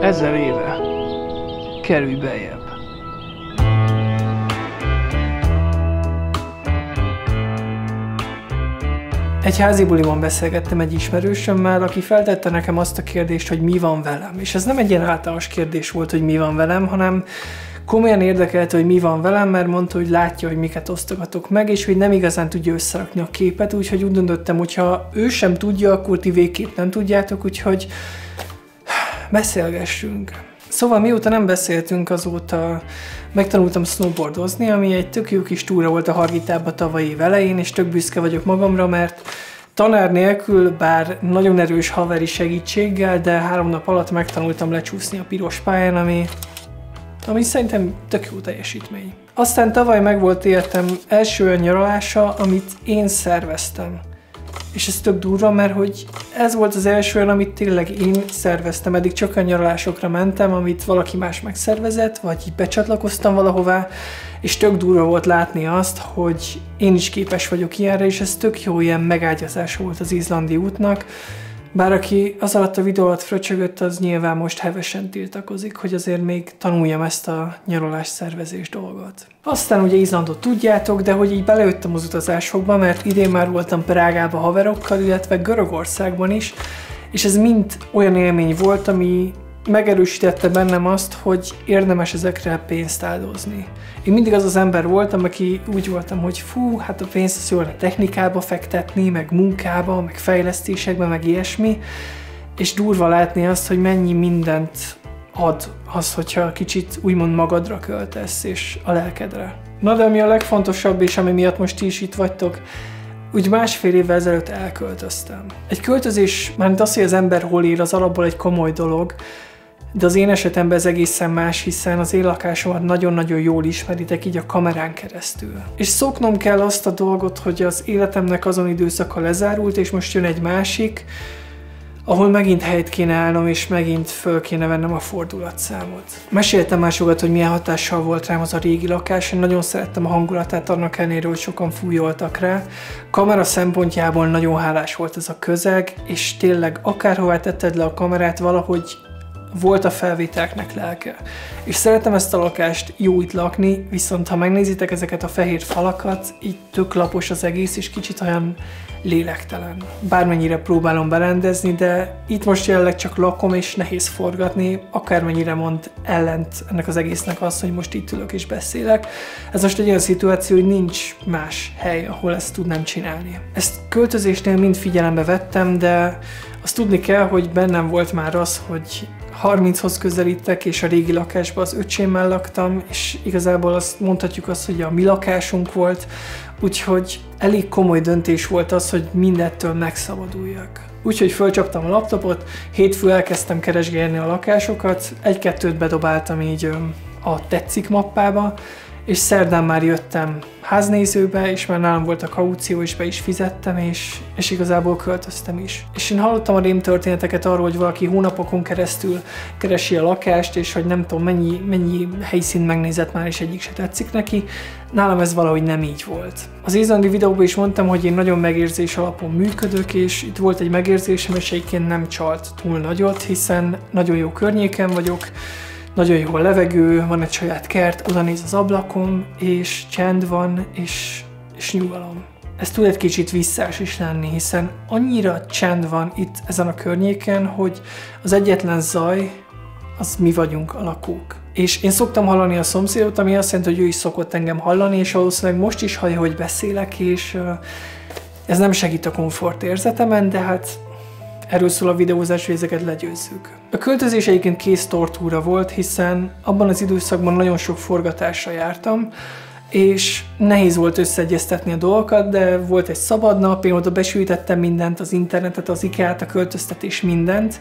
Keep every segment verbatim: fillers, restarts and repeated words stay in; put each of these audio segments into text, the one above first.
Ezer éve. Kerülj beljebb. Egy házi bulimon beszélgettem egy ismerősömmel, aki feltette nekem azt a kérdést, hogy mi van velem. És ez nem egy ilyen általános kérdés volt, hogy mi van velem, hanem komolyan érdekelte, hogy mi van velem, mert mondta, hogy látja, hogy miket osztogatok meg, és hogy nem igazán tudja összerakni a képet, úgyhogy úgy döntöttem, hogy ha ő sem tudja, akkor ti végképp nem tudjátok, úgyhogy beszélgessünk. Szóval mióta nem beszéltünk, azóta megtanultam snowboardozni, ami egy tök jó kis túra volt a Hargitába tavalyi év elején, és tök büszke vagyok magamra, mert tanár nélkül, bár nagyon erős haveri segítséggel, de három nap alatt megtanultam lecsúszni a piros pályán, ami, ami szerintem tök jó teljesítmény. Aztán tavaly meg volt életem első olyan nyaralása, amit én szerveztem. És ez tök durva, mert hogy ez volt az első olyan, amit tényleg én szerveztem. Eddig csak olyan nyaralásokra mentem, amit valaki más megszervezett, vagy így becsatlakoztam valahová, és tök durva volt látni azt, hogy én is képes vagyok ilyenre, és ez tök jó ilyen megágyazása volt az izlandi útnak. Bár aki az alatt a videó alatt fröcsögött, az nyilván most hevesen tiltakozik, hogy azért még tanuljam ezt a nyaralás szervezés dolgot. Aztán ugye Izlandot tudjátok, de hogy így belejöttem az utazásokba, mert idén már voltam Prágába haverokkal, illetve Görögországban is, és ez mind olyan élmény volt, ami megerősítette bennem azt, hogy érdemes ezekre pénzt áldozni. Én mindig az az ember voltam, aki úgy voltam, hogy fú, hát a pénzt az jól a technikába fektetni, meg munkába, meg fejlesztésekbe, meg ilyesmi, és durva látni azt, hogy mennyi mindent ad az, hogyha kicsit úgymond magadra költesz, és a lelkedre. Na de ami a legfontosabb, és ami miatt most ti is itt vagytok, úgy másfél évvel ezelőtt elköltöztem. Egy költözés, mármint az, hogy az ember hol él, az alapból egy komoly dolog, de az én esetemben ez egészen más, hiszen az én lakásomat nagyon-nagyon jól ismeritek, így a kamerán keresztül. És szoknom kell azt a dolgot, hogy az életemnek azon időszaka lezárult, és most jön egy másik, ahol megint helyet kéne állnom, és megint föl kéne vennem a fordulatszámot. Meséltem már sokat, hogy milyen hatással volt rám az a régi lakás, én nagyon szerettem a hangulatát, annak ellenére, hogy sokan fújoltak rá. Kamera szempontjából nagyon hálás volt ez a közeg, és tényleg akárhová tetted le a kamerát, valahogy volt a felvételeknek lelke. És szeretem ezt a lakást, jó itt lakni, viszont ha megnézitek ezeket a fehér falakat, így tök lapos az egész, és kicsit olyan lélektelen. Bármennyire próbálom berendezni, de itt most jelenleg csak lakom, és nehéz forgatni, akármennyire mond ellent ennek az egésznek az, hogy most itt ülök és beszélek. Ez most egy olyan szituáció, hogy nincs más hely, ahol ezt tudnám csinálni. Ezt költözésnél mind figyelembe vettem, de azt tudni kell, hogy bennem volt már az, hogy harminchoz közelítek, és a régi lakásban az öcsémmel laktam, és igazából azt mondhatjuk azt, hogy a mi lakásunk volt, úgyhogy elég komoly döntés volt az, hogy mindettől megszabaduljak. Úgyhogy fölcsaptam a laptopot, hétfő elkezdtem keresgélni a lakásokat, egy-kettőt bedobáltam így a tetszik mappába, és szerdán már jöttem háznézőbe, és már nálam volt a kaució, és be is fizettem, és, és igazából költöztem is. És én hallottam a rémtörténeteket arról, hogy valaki hónapokon keresztül keresi a lakást, és hogy nem tudom mennyi, mennyi helyszínt megnézett már, és egyik se tetszik neki. Nálam ez valahogy nem így volt. Az izlandi videóban is mondtam, hogy én nagyon megérzés alapon működök, és itt volt egy megérzésem, és egyébként nem csalt túl nagyot, hiszen nagyon jó környéken vagyok, nagyon jó a levegő, van egy saját kert, oda néz az ablakom, és csend van, és, és nyugalom. Ez tud egy kicsit visszás is lenni, hiszen annyira csend van itt ezen a környéken, hogy az egyetlen zaj, az mi vagyunk a lakók. És én szoktam hallani a szomszédot, ami azt jelenti, hogy ő is szokott engem hallani, és valószínűleg most is hallja, hogy beszélek, és uh, ez nem segít a komfort érzetemen, de hát erről szól a videózás, hogy ezeket legyőzzük. A költözés egyébként kész tortúra volt, hiszen abban az időszakban nagyon sok forgatásra jártam, és nehéz volt összeegyeztetni a dolgokat, de volt egy szabad nap, én oda besűjtettem mindent, az internetet, az ikea-t, a költöztetés, mindent,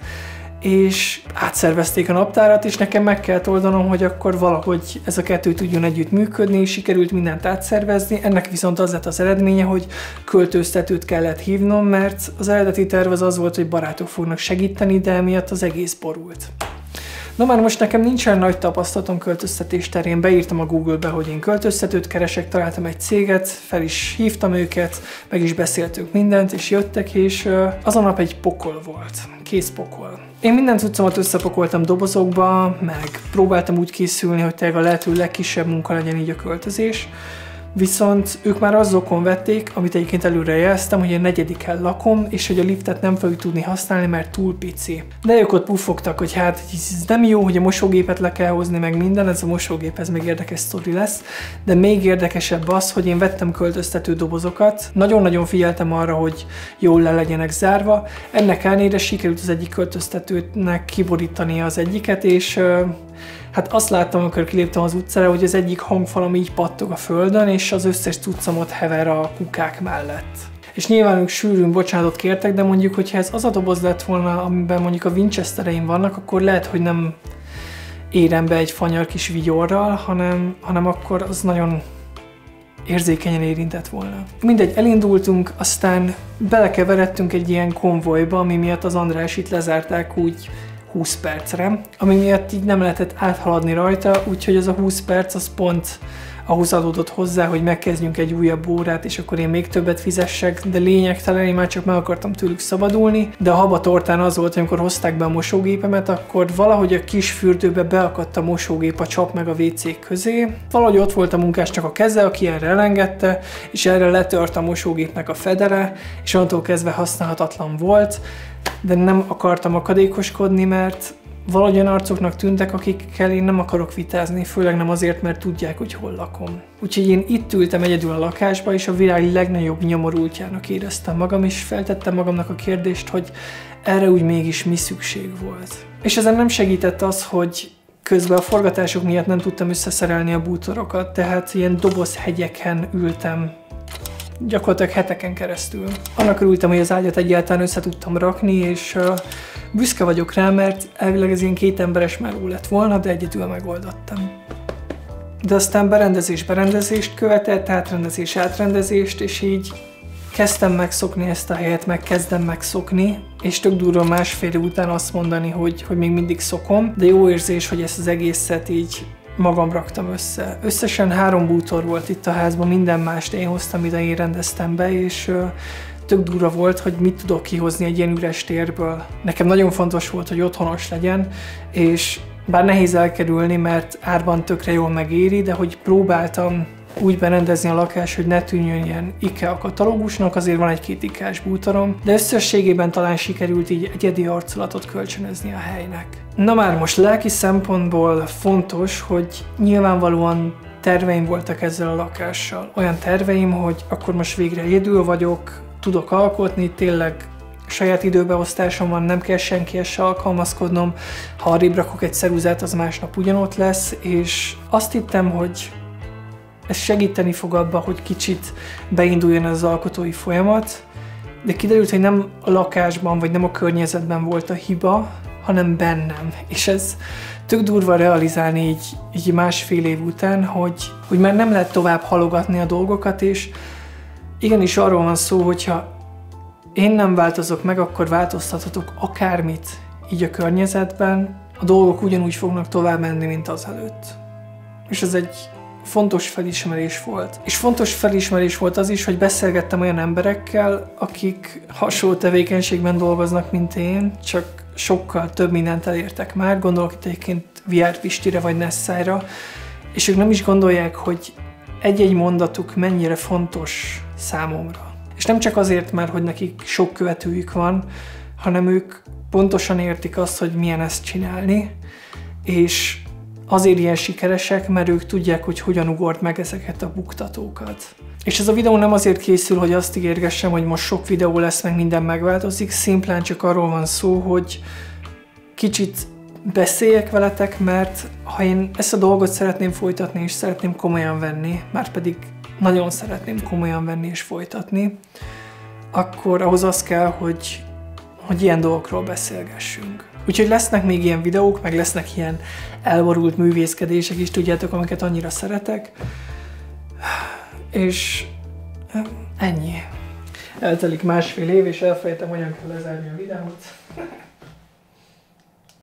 és átszervezték a naptárat, és nekem meg kellett oldanom, hogy akkor valahogy ez a kettő tudjon együtt működni, és sikerült mindent átszervezni. Ennek viszont az lett az eredménye, hogy költöztetőt kellett hívnom, mert az eredeti terv az az volt, hogy barátok fognak segíteni, de emiatt az egész borult. Na már most nekem nincsen nagy tapasztalatom költöztetés terén, beírtam a Google-be, hogy én költöztetőt keresek, találtam egy céget, fel is hívtam őket, meg is beszéltük mindent, és jöttek, és az a nap egy pokol volt, kész pokol. Én minden cuccomat összepakoltam dobozokba, meg próbáltam úgy készülni, hogy tényleg a lehető legkisebb munka legyen így a költözés. Viszont ők már azokon vették, amit egyébként előre jeleztem, hogy a negyediken lakom, és hogy a liftet nem fogjuk tudni használni, mert túl pici. De ők ott puffogtak, hogy hát ez nem jó, hogy a mosógépet le kell hozni, meg minden, ez a mosógép, ez még érdekes sztori lesz. De még érdekesebb az, hogy én vettem költöztető dobozokat, nagyon-nagyon figyeltem arra, hogy jól le legyenek zárva. Ennek ellenére sikerült az egyik költöztetőnek kiborítani az egyiket, és hát azt láttam, amikor kiléptem az utcára, hogy az egyik hangfalam így pattog a földön, és az összes cuccomot hever a kukák mellett. És nyilván ők sűrűn bocsánatot kértek, de mondjuk, hogyha ez az a doboz lett volna, amiben mondjuk a Winchestereim vannak, akkor lehet, hogy nem érem be egy fanyar kis vigyorral, hanem, hanem akkor az nagyon érzékenyen érintett volna. Mindegy, elindultunk, aztán belekeveredtünk egy ilyen konvojba, ami miatt az Andrásit lezárták úgy húsz percre, ami miatt így nem lehetett áthaladni rajta, úgyhogy az a húsz perc az pont ahhoz adódott hozzá, hogy megkezdjünk egy újabb órát, és akkor én még többet fizessek, de lényegtelen, én már csak meg akartam tőlük szabadulni, de a habatortán az volt, amikor hozták be a mosógépemet, akkor valahogy a kis fürdőbe beakadt a mosógép a csap meg a vécék közé. Valahogy ott volt a munkásnak a keze, aki erre elengedte, és erre letört a mosógépnek a federe, és onnantól kezdve használhatatlan volt, de nem akartam akadékoskodni, mert valahogy olyan arcoknak tűntek, akikkel én nem akarok vitázni, főleg nem azért, mert tudják, hogy hol lakom. Úgyhogy én itt ültem egyedül a lakásba, és a világ legnagyobb nyomorultjának éreztem magam, és feltettem magamnak a kérdést, hogy erre úgy mégis mi szükség volt. És ezen nem segített az, hogy közben a forgatások miatt nem tudtam összeszerelni a bútorokat, tehát ilyen dobozhegyeken ültem gyakorlatilag heteken keresztül. Annak örültem, hogy az ágyat egyáltalán össze tudtam rakni, és uh, büszke vagyok rá, mert elvileg ez ilyen két emberes meló lett volna, de egyedül megoldottam. De aztán berendezés berendezést követett, átrendezés átrendezést, és így kezdtem megszokni ezt a helyet, meg kezdem megszokni, és tök durva másfél év után azt mondani, hogy, hogy még mindig szokom, de jó érzés, hogy ezt az egészet így magam raktam össze. Összesen három bútor volt itt a házban, minden mást én hoztam ide, én rendeztem be, és uh, tök durva volt, hogy mit tudok kihozni egy ilyen üres térből. Nekem nagyon fontos volt, hogy otthonos legyen, és bár nehéz elkerülni, mert árban tökre jól megéri, de hogy próbáltam úgy berendezni a lakást, hogy ne tűnjön ilyen IKEA katalógusnak, azért van egy-két ikás bútorom, de összességében talán sikerült így egyedi arculatot kölcsönözni a helynek. Na már most lelki szempontból fontos, hogy nyilvánvalóan terveim voltak ezzel a lakással. Olyan terveim, hogy akkor most végre egyedül vagyok, tudok alkotni, tényleg saját időbeosztásom van, nem kell senkihez se alkalmazkodnom, ha arrébb rakok egy ceruzát, az másnap ugyanott lesz, és azt hittem, hogy ez segíteni fog abba, hogy kicsit beinduljon az alkotói folyamat, de kiderült, hogy nem a lakásban vagy nem a környezetben volt a hiba, hanem bennem. És ez tök durva realizálni így, így másfél év után, hogy, hogy már nem lehet tovább halogatni a dolgokat, és igenis arról van szó, hogyha én nem változok meg, akkor változtathatok akármit így a környezetben, a dolgok ugyanúgy fognak tovább menni, mint azelőtt. És ez egy fontos felismerés volt. És fontos felismerés volt az is, hogy beszélgettem olyan emberekkel, akik hasonló tevékenységben dolgoznak, mint én, csak sokkal több mindent elértek már, gondolok itt egyébként vé er Pistire vagy Nessájra, és ők nem is gondolják, hogy egy-egy mondatuk mennyire fontos számomra. És nem csak azért, mert hogy nekik sok követőjük van, hanem ők pontosan értik azt, hogy milyen ezt csinálni, és azért ilyen sikeresek, mert ők tudják, hogy hogyan ugort meg ezeket a buktatókat. És ez a videó nem azért készül, hogy azt ígérgessem, hogy most sok videó lesz, meg minden megváltozik, szimplán csak arról van szó, hogy kicsit beszéljek veletek, mert ha én ezt a dolgot szeretném folytatni, és szeretném komolyan venni, már pedig nagyon szeretném komolyan venni és folytatni, akkor ahhoz az kell, hogy, hogy ilyen dolgokról beszélgessünk. Úgyhogy lesznek még ilyen videók, meg lesznek ilyen elborult művészkedések is, tudjátok, amiket annyira szeretek. És ennyi. Eltelik másfél év, és elfelejtem, hogyan kell lezárni a videót.